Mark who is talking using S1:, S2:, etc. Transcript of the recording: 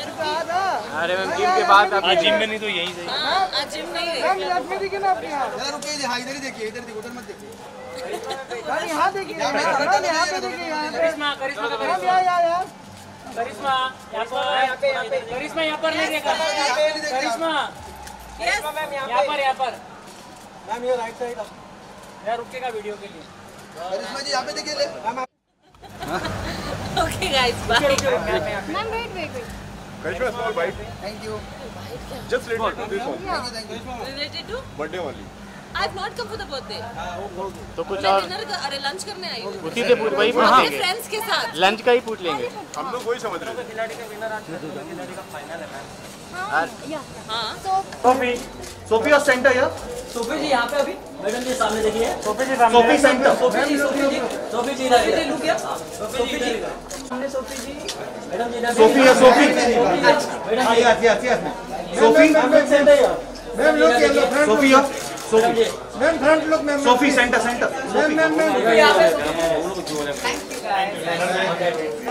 S1: अरे ma'am gym के बाद
S2: आज जिम में नहीं तो यहीं से।
S3: आज जिम नहीं है।
S4: यार रुकिए, हाँ इधर ही देखिए, इधर देखिए, उधर मत देखिए।
S5: यहाँ देखिए, यहाँ पे देखिए,
S1: करिश्मा करिश्मा का करिश्मा करिश्मा यहाँ पर करिश्मा यहाँ पर नहीं देखा करिश्मा यहाँ पर
S5: मैम ये राइट साइड
S1: यार रुकेगा वीडियो के लिए
S4: करिश्मा जी यहाँ पे देखिए ले।
S3: Okay guys bye.
S6: Ma'am wait
S7: Karishma small bite.
S4: Thank you.
S7: Just related to this one.
S4: Thank you.
S3: Related to
S7: birthday वाली।
S3: I have not come for the birthday.
S1: तो कुछ
S3: मैं
S1: और
S3: डिनर अरे लंच करने आई हूँ
S1: उसी से पूछ वही पूछ
S3: अपने
S1: लेंगे
S3: फ्रेंड्स के साथ।
S1: लंच का ही पूछ लेंगे
S7: हम लोग वही समझ रहे हैं।
S1: खिलाड़ी का विनर खिलाड़ी का फाइनल है मैम
S3: हाँ
S5: सोफी सोफी और सेंटर या
S8: सोफी जी यहाँ पे अभी मैडम जी सामने देखिए।
S1: सोफी जी सामने
S5: Sophie centre
S8: Sophie ji Sophie ji इधर लुक या सोफी जी सामने सोफी जी मैडम जी इधर
S5: सोफी या Sophie
S8: madam ji
S5: yes Sophie
S8: centre या
S4: मैम लोग ये लोग फ्रंट
S5: सोफी या सोफी
S4: मैम फ्रंट लोग ma'am
S5: Sophie centre
S4: ma'am ma'am
S8: यहाँ पे
S3: थैंक यू गाइस।